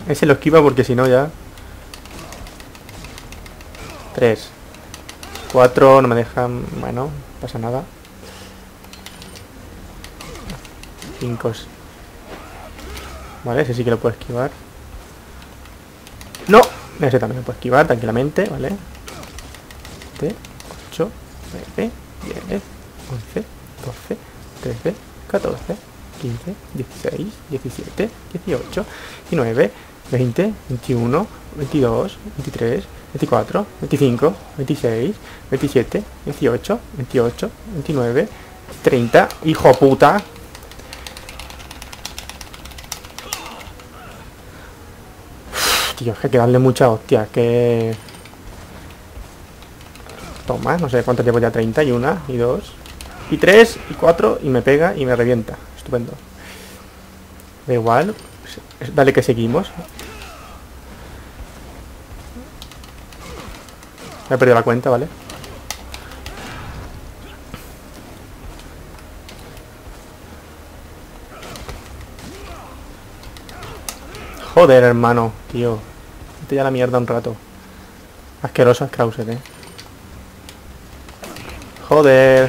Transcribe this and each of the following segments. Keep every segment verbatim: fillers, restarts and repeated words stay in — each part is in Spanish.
Ese lo esquiva porque si no ya... Tres. Cuatro, no me dejan... Bueno, no pasa nada. Cinco. Vale, ese sí que lo puedo esquivar. ¡No! Ese también lo puedo esquivar tranquilamente, ¿vale? siete, ocho, nueve, diez, once, doce, trece, catorce, quince, dieciséis, diecisiete, dieciocho, diecinueve, veinte, veintiuno, veintidós, veintitrés, veinticuatro, veinticinco, veintiséis, veintisiete, veintiocho, veintiocho, veintinueve, treinta. ¡Hijo puta! Tío, es que hay que darle mucha hostia, que... Toma, no sé cuánto llevo ya, treinta y una, y dos, y tres, y cuatro, y me pega y me revienta. Estupendo. Da igual, dale que seguimos. Me he perdido la cuenta, ¿vale? Joder, hermano, tío. Vete ya a la mierda un rato. Asqueroso Krauser, eh. Joder.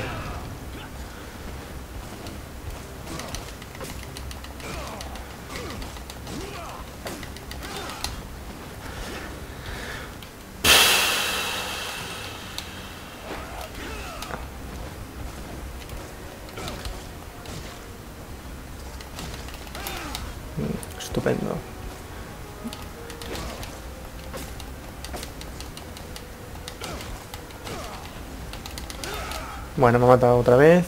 Estupendo. Bueno, me ha matado otra vez.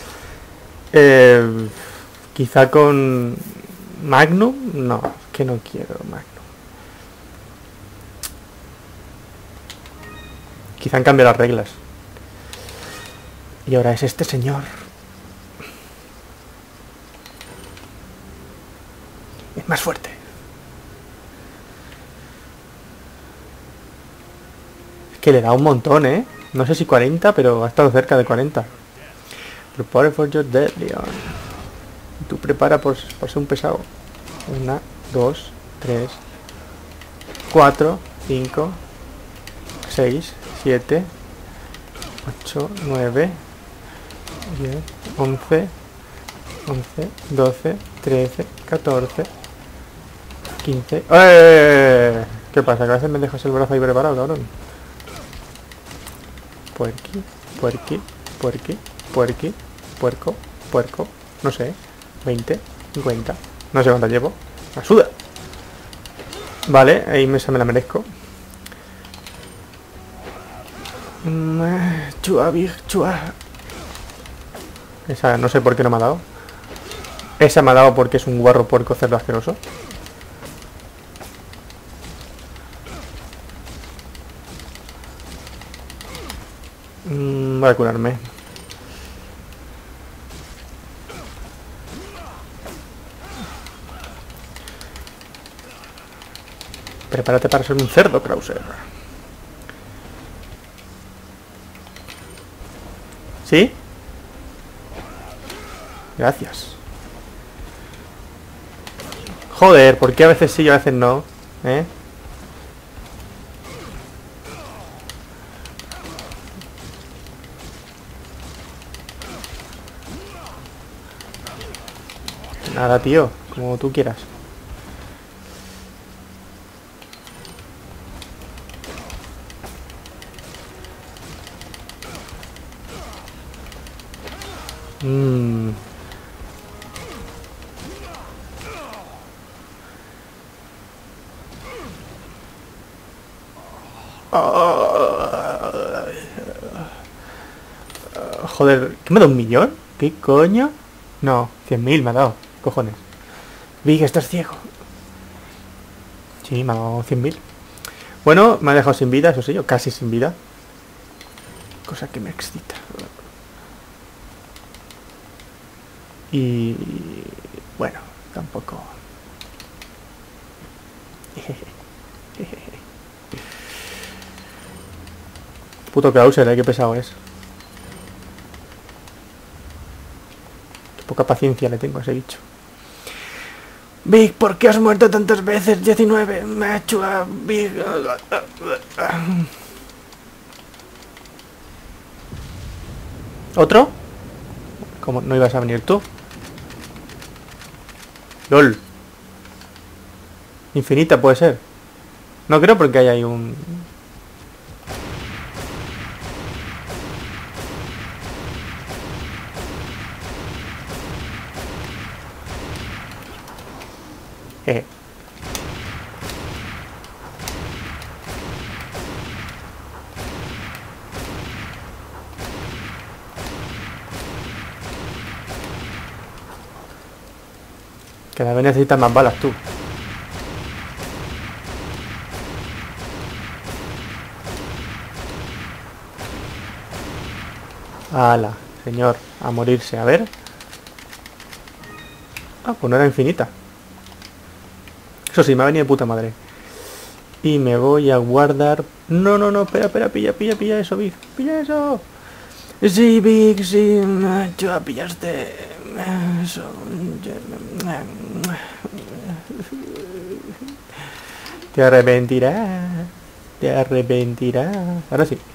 Eh, quizá con Magnum. No, es que no quiero Magnum. Quizá han cambiado las reglas. Y ahora es este señor. Es más fuerte. Es que le da un montón, ¿eh? No sé si cuarenta, pero ha estado cerca de cuarenta. Prepare for your death, Leon. Tú prepara por, por ser un pesado. Una, dos, tres, cuatro, cinco, seis, siete, ocho, nueve, diez, once, once, doce, trece, catorce, quince. ¡Eh! ¿Qué pasa? ¿Que a veces me dejas el brazo ahí preparado, cabrón? Puerqui, puerqui, puerqui, puerqui, puerco, puerco, no sé, veinte, cincuenta, no sé cuánto llevo. ¡Ayuda! Vale, ahí me, me la merezco. Chua, chua. Esa no sé por qué no me ha dado. Esa me ha dado porque es un guarro puerco cerdo asqueroso. Mm, voy a curarme. Prepárate para ser un cerdo, Krauser. ¿Sí? Gracias. Joder, ¿por qué a veces sí y a veces no? ¿Eh? Nada, tío, como tú quieras. Mmm. Joder, ¿qué me da un millón? ¿Qué coño? No, cien mil me ha dado. Cojones. Vi que estás ciego. Sí, me ha dado cien mil. Bueno, me ha dejado sin vida, eso sí, yo casi sin vida. Cosa que me excita. Y... bueno, tampoco... Puto Krauser, ¿eh? Qué pesado es. Qué poca paciencia le tengo a ese bicho. Big, ¿por qué has muerto tantas veces? diecinueve. Me ha hecho a Big. ¿Otro? ¿Cómo no ibas a venir tú? LOL. Infinita puede ser. No creo porque hay ahí un... Eh. Cada vez necesitas más balas tú. Ala, señor, a morirse, a ver. Ah, pues no era infinita. Eso sí, me ha venido de puta madre. Y me voy a guardar... No, no, no, espera, espera, pilla, pilla, pilla eso, Big. Pilla eso. Sí, Big, sí, yo pillaste eso. Te arrepentirás. Te arrepentirás. Ahora sí.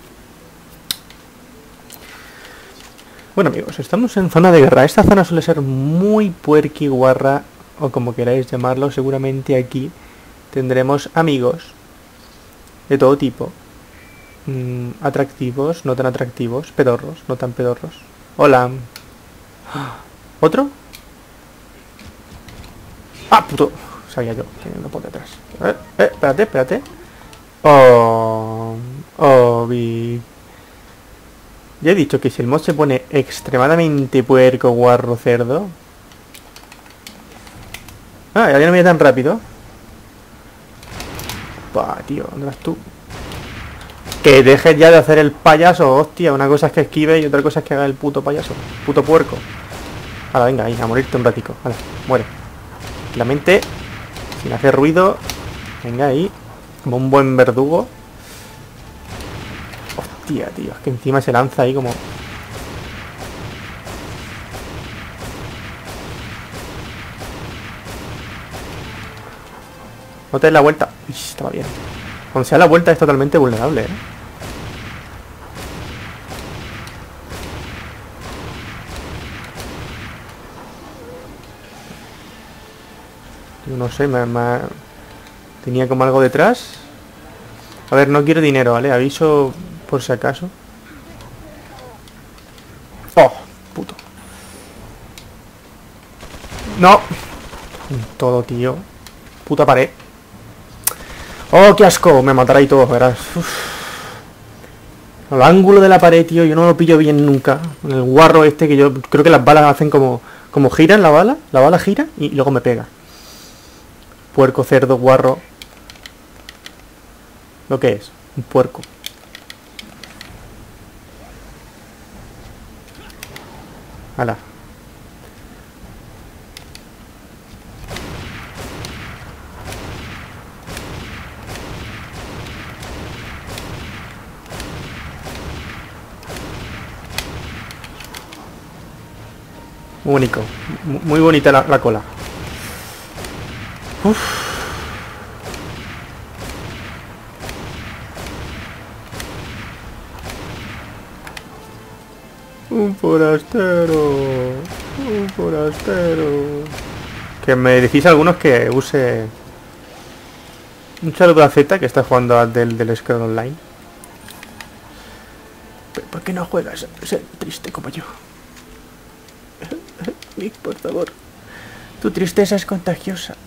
Bueno, amigos, estamos en zona de guerra. Esta zona suele ser muy puerqui guarra, o como queráis llamarlo. Seguramente aquí tendremos amigos de todo tipo. Mm, atractivos, no tan atractivos. Pedorros, no tan pedorros. Hola. ¿Otro? ¡Ah, puto! Sabía yo que no por detrás. Eh, eh, espérate, espérate. Oh, oh, vi. Ya he dicho que si el mod se pone extremadamente puerco, guarro, cerdo... Ah, ya no me tan rápido. Bah, tío, ¿dónde vas tú? Que dejes ya de hacer el payaso, hostia. Una cosa es que esquive y otra cosa es que haga el puto payaso. Puto puerco. Ahora, venga, ahí, a morirte un ratico. Vale, muere. La mente, sin hacer ruido. Venga, ahí. Como un buen verdugo. Hostia, tío, es que encima se lanza ahí como... No te des la vuelta. Uy, estaba bien. Cuando se da la vuelta es totalmente vulnerable, ¿eh? Yo no sé, me, me... tenía como algo detrás. A ver, no quiero dinero, ¿vale? Aviso por si acaso. ¡Oh! Puto. ¡No! Todo, tío. Puta pared. ¡Oh, qué asco! Me matará y todo, verás. Uf. El ángulo de la pared, tío, yo no lo pillo bien nunca. El guarro este que yo creo que las balas hacen como... Como giran la bala. La bala gira y luego me pega. Puerco, cerdo, guarro. ¿Lo que es? Un puerco. Hala. Muy bonito. Muy bonita la, la cola. Uf. Un forastero. Un forastero. Que me decís a algunos que use... Un saludo a Z que está jugando al del, del Scroll Online. ¿Pero por qué no juegas a ser triste como yo? Nick, por favor. Tu tristeza es contagiosa.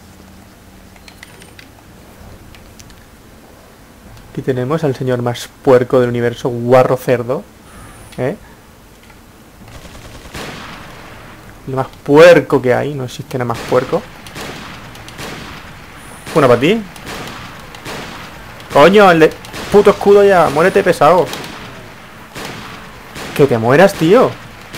Aquí tenemos al señor más puerco del universo, guarro cerdo. ¿Eh? Lo más puerco que hay, no existe nada más puerco. Una para ti. Coño, el de puto escudo ya, muérete pesado. Que te mueras, tío.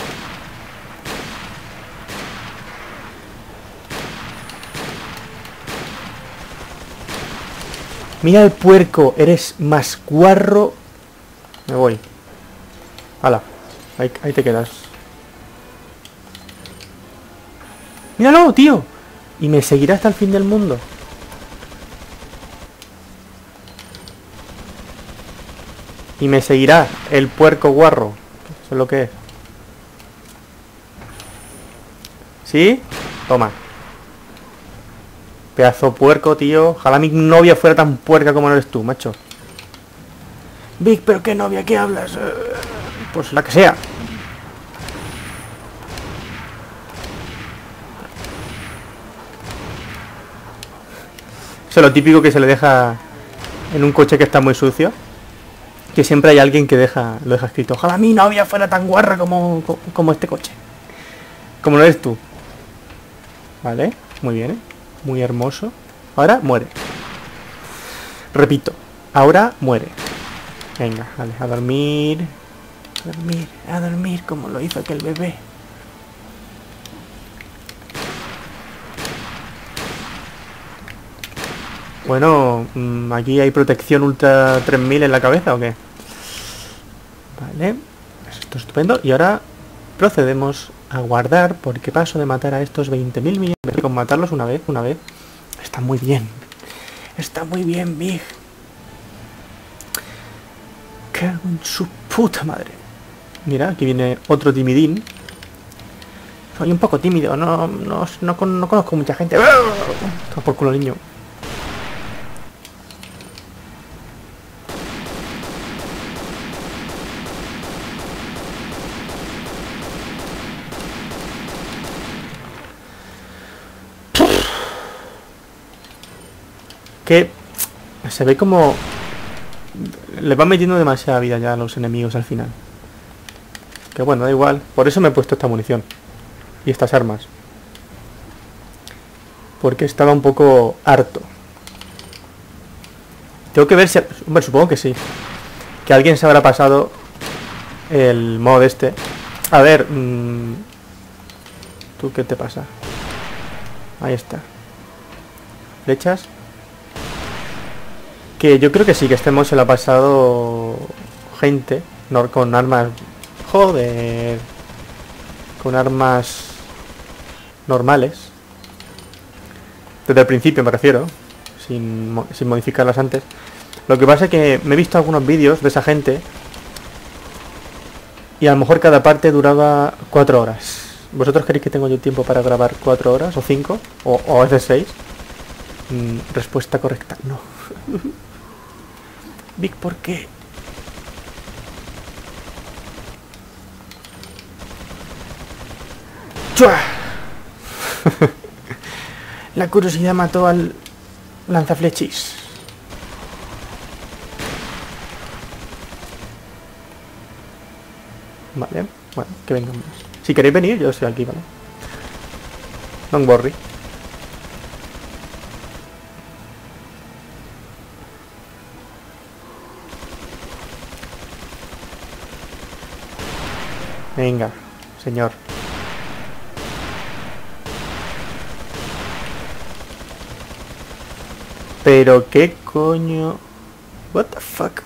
Mira el puerco, eres más guarro. Me voy. Hala, ahí, ahí te quedas. ¡Míralo, tío! ¿Y me seguirá hasta el fin del mundo? Y me seguirá el puerco guarro. Eso es lo que es. ¿Sí? Toma. Pedazo puerco, tío. Ojalá mi novia fuera tan puerca como no eres tú, macho. Vic, ¿pero qué novia? ¿Qué hablas? Pues la que sea. Eso es lo típico que se le deja en un coche que está muy sucio. Que siempre hay alguien que deja lo deja escrito. Ojalá mi novia fuera tan guarra como, como este coche. Como no eres tú. Vale, muy bien, ¿eh? Muy hermoso. Ahora muere. Repito, ahora muere. Venga, vale, a dormir. A dormir, a dormir como lo hizo aquel bebé. Bueno, aquí hay protección ultra tres mil en la cabeza, ¿o qué? Vale, esto es estupendo. Y ahora procedemos a guardar, porque paso de matar a estos veinte mil millones. Con matarlos una vez, una vez. Está muy bien. Está muy bien, Big. Cago en su puta madre. Mira, aquí viene otro timidín. Soy un poco tímido, no, no, no, no conozco mucha gente. Toma por culo, niño. Que se ve como le van metiendo demasiada vida ya a los enemigos al final. Que bueno, da igual. Por eso me he puesto esta munición y estas armas, porque estaba un poco harto. Tengo que ver si... Hombre, supongo que sí. Que alguien se habrá pasado el mod este. A ver... Mmm, ¿tú qué te pasa? Ahí está. Flechas. Que yo creo que sí, que este mod se lo ha pasado gente no, con armas... Joder. Con armas normales. Desde el principio me refiero. Sin, sin modificarlas antes. Lo que pasa es que me he visto algunos vídeos de esa gente y a lo mejor cada parte duraba cuatro horas. ¿Vosotros queréis que tengo yo tiempo para grabar cuatro horas o cinco? O, o a veces seis. Mm, respuesta correcta, no. Vic, ¿por qué? ¡Chua! La curiosidad mató al lanzaflechis. Vale, bueno, que vengan más. Si queréis venir, yo estoy aquí, ¿vale? Don't worry. Venga, señor. Pero qué coño. What the fuck.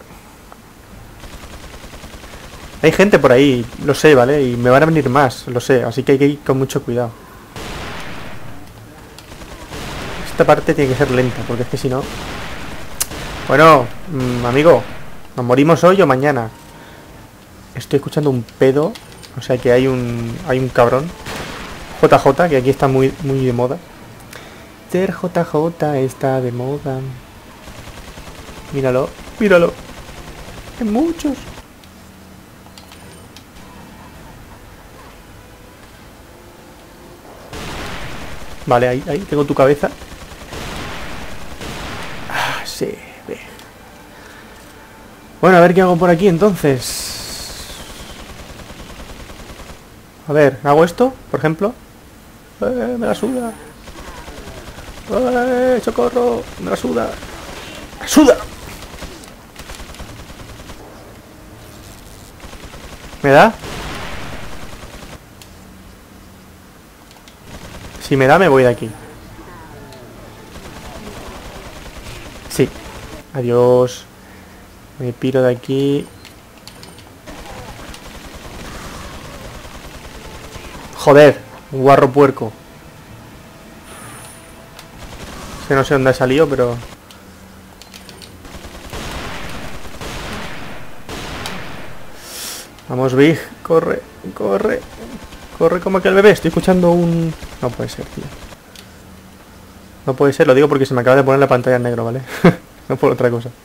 Hay gente por ahí, lo sé, ¿vale? Y me van a venir más, lo sé. Así que hay que ir con mucho cuidado. Esta parte tiene que ser lenta, porque es que si no... Bueno, mmm, amigo, ¿nos morimos hoy o mañana? Estoy escuchando un pedo. O sea que hay un... Hay un cabrón J J, que aquí está muy, muy de moda. Ser J J está de moda. Míralo, míralo. Hay muchos. Vale, ahí, ahí, tengo tu cabeza. Ah, sí, ve. Bueno, a ver qué hago por aquí entonces. A ver, ¿hago esto, por ejemplo? Eh, me la suda. ¡Eh, socorro! ¡Me la suda! ¡Me la suda! ¿Me da? Si me da, me voy de aquí. Sí. Adiós. Me piro de aquí. Joder, un guarro puerco. Que no sé dónde ha salido, pero... Vamos, Big. Corre, corre. Corre como aquel bebé. Estoy escuchando un... No puede ser, tío. No puede ser, lo digo porque se me acaba de poner la pantalla en negro, ¿vale? No por otra cosa.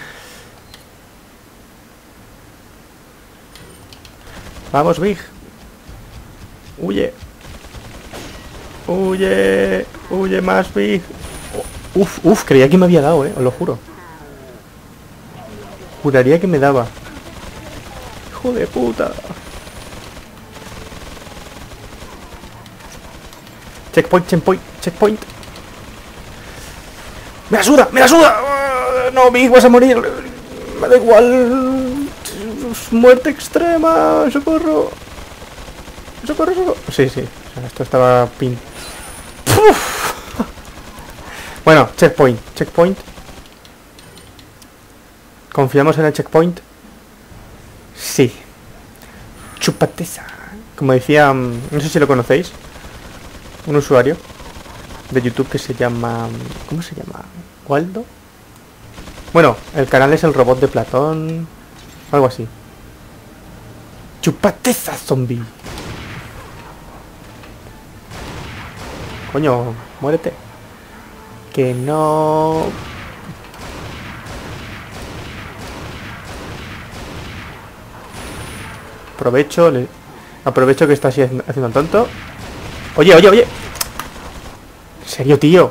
Vamos, Big. Huye. Huye. Huye más, Big. Uf, uf, creía que me había dado, eh. Os lo juro. Juraría que me daba. Hijo de puta. Checkpoint, checkpoint, checkpoint. ¡Me la suda! ¡Me la suda! No, Big, vas a morir. Me da igual. Muerte extrema. Socorro. Socorro, socorro. Sí, sí. O sea, esto estaba pin. ¡Puf! Bueno, checkpoint. Checkpoint. ¿Confiamos en el checkpoint? Sí. Chupateza. Como decía, no sé si lo conocéis, un usuario de YouTube que se llama... ¿Cómo se llama? ¿Waldo? Bueno, el canal es el robot de Platón. Algo así. Chupateza, zombie. Coño, muérete. Que no... Aprovecho, le... aprovecho que está así haciendo tonto. Oye, oye, oye. ¿En serio, tío?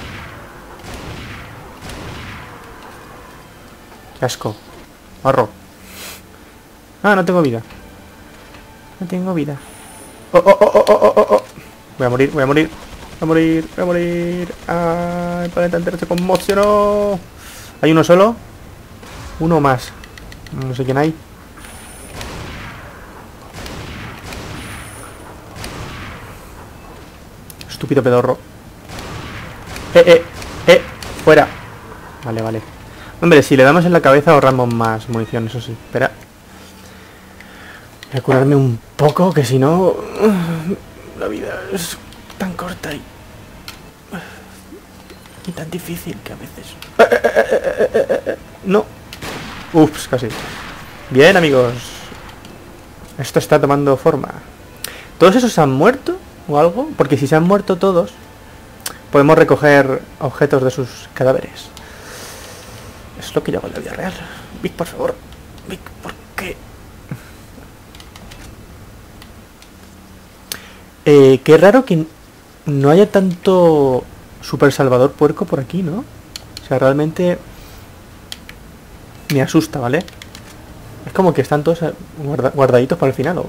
Qué asco. Ahorro. Ah, no tengo vida. No tengo vida. Oh, oh, oh, oh, oh, oh, oh. Voy a morir, voy a morir. Voy a morir, voy a morir. Ah, el planeta entero se conmocionó. ¿Hay uno solo? Uno más. No sé quién hay. Estúpido pedorro. Eh, eh, eh. Fuera. Vale, vale. Hombre, si le damos en la cabeza ahorramos más munición, eso sí. Espera. Voy a curarme un poco, que si no... La vida es tan corta y... Y tan difícil que a veces... No. Ups, casi. Bien, amigos. Esto está tomando forma. ¿Todos esos han muerto o algo? Porque si se han muerto todos, podemos recoger objetos de sus cadáveres. Es lo que yo hago en la vida real. Vic, por favor. Vic, ¿por qué? Eh, qué raro que no haya tanto Super Salvador Puerco por aquí, ¿no? O sea, realmente me asusta, ¿vale? Es como que están todos guarda guardaditos para el final, ¿o?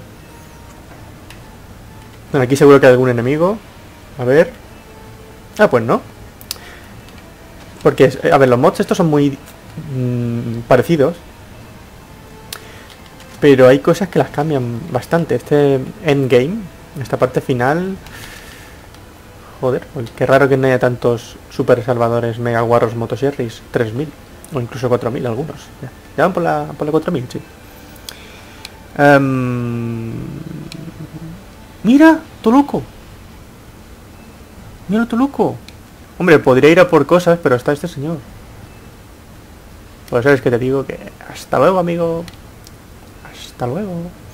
Bueno, aquí seguro que hay algún enemigo. A ver. Ah, pues no. Porque, a ver, los mods estos son muy mmm, parecidos. Pero hay cosas que las cambian bastante. Este endgame, esta parte final... Joder, qué raro que no haya tantos super salvadores mega guarros motosierris. tres mil. O incluso cuatro mil algunos. Ya, ya van por la, por la cuatro mil, sí. Um... Mira, Toluco. Mira, Toluco. Hombre, podría ir a por cosas, pero está este señor. Pues sabes que te digo que... Hasta luego, amigo. Hasta luego.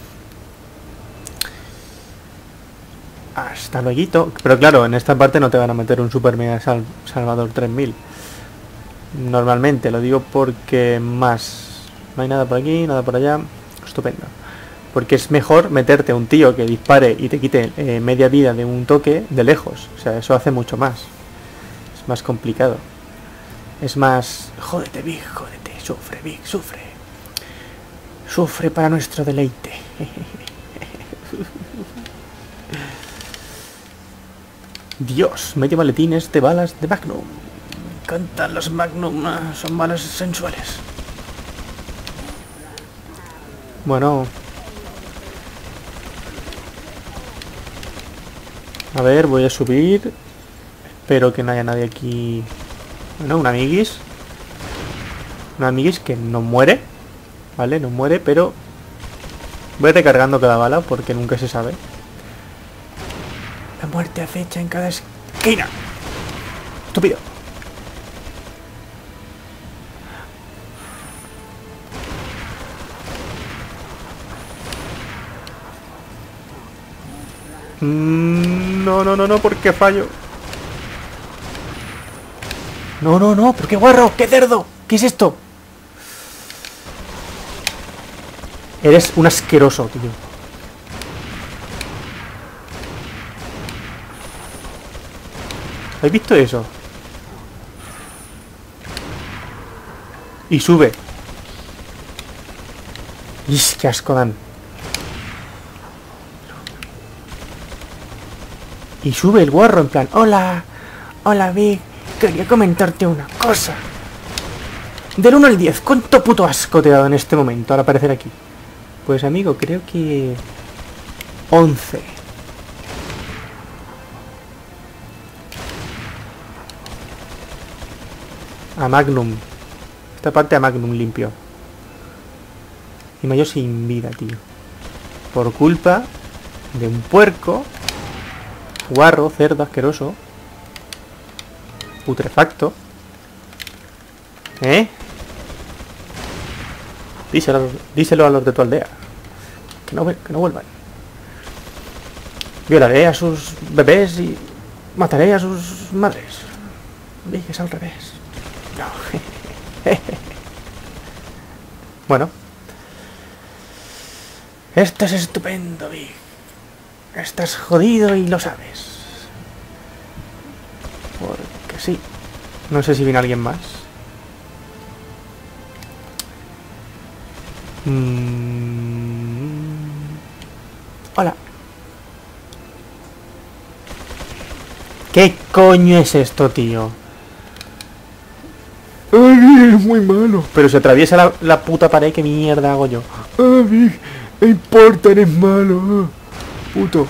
Hasta luego. Pero claro, en esta parte no te van a meter un super mega sal salvador tres mil. Normalmente, lo digo porque más... No hay nada por aquí, nada por allá. Estupendo. Porque es mejor meterte a un tío que dispare y te quite eh, media vida de un toque de lejos. O sea, eso hace mucho más. Es más complicado. Es más... Jódete, Big, jódete. Sufre, Big, sufre. Sufre para nuestro deleite. Dios, medio maletines de balas de Magnum. Me encantan los Magnum. Son balas sensuales. Bueno... A ver, voy a subir. Espero que no haya nadie aquí. Bueno, un amiguis. Un amiguis que no muere. Vale, no muere, pero... Voy recargando cada bala porque nunca se sabe. La muerte acecha en cada esquina. Estúpido. Mm, no, no, no, no, ¿por qué fallo? No, no, no, pero qué guarro, qué cerdo. ¿Qué es esto? Eres un asqueroso, tío. ¿Habéis visto eso? Y sube. ¡Is, qué asco dan! Y sube el guarro en plan, hola, hola Big, quería comentarte una cosa. Del uno al diez, ¿cuánto puto asco te he dado en este momento al aparecer aquí? Pues amigo, creo que... once. A Magnum. Esta parte a Magnum limpio. Y yo sin vida, tío. Por culpa de un puerco. Guarro, cerdo, asqueroso. Putrefacto. ¿Eh? Díselo, díselo a los de tu aldea. Que no, que no vuelvan. Violaré a sus bebés y mataré a sus madres. Ve que es al revés. No. Bueno. Esto es estupendo, Big. Estás jodido y lo sabes. Porque sí. No sé si viene alguien más. Mm. Hola. ¿Qué coño es esto, tío? Ay, es muy malo. Pero se atraviesa la, la puta pared, ¿qué mierda hago yo? Ay, no importa, eres malo. Puto.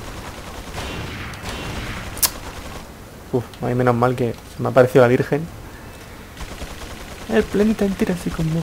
Uf, ay, menos mal que se me ha aparecido la Virgen. El planeta entero así como...